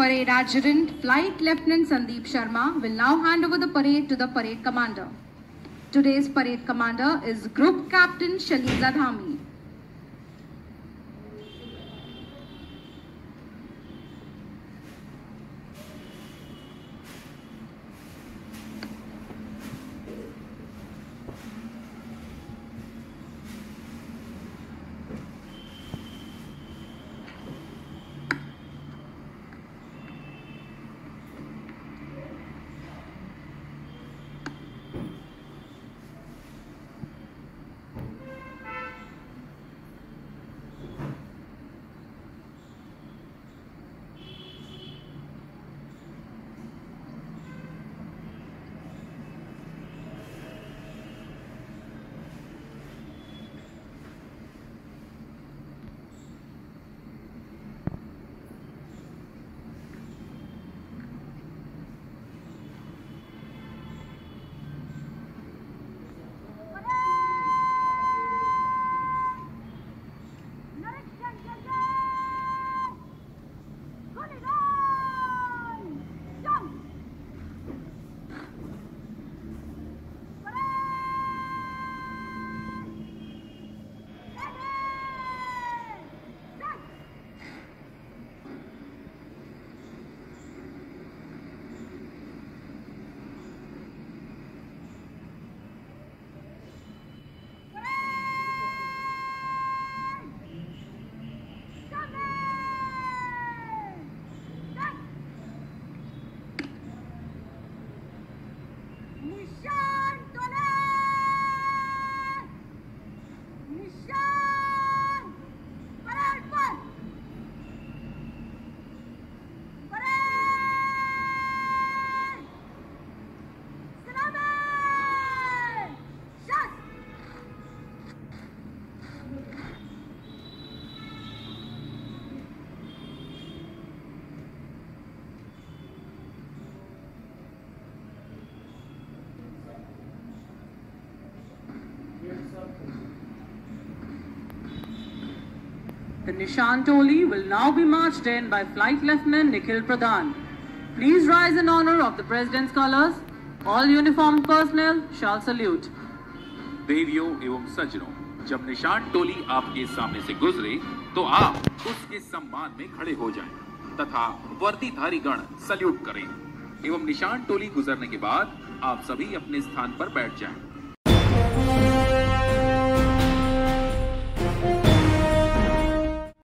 Parade Adjutant Flight Lieutenant Sandeep Sharma will now hand over the parade to the parade commander. Today's parade commander is Group Captain Shaliza Dhami. The Nishan Toli will now be marched in by Flight Lieutenant Nikhil Pradhan. Please rise in honor of the President's colors. All uniformed personnel shall salute. देवियों एवं सज्जनों, जब निशान टोली आपके सामने से गुजरे तो आप उसके सम्मान में खड़े हो जाएं तथा वर्दीधारी गण सल्यूट करें एवं निशान टोली गुजरने के बाद आप सभी अपने स्थान पर बैठ जाएं।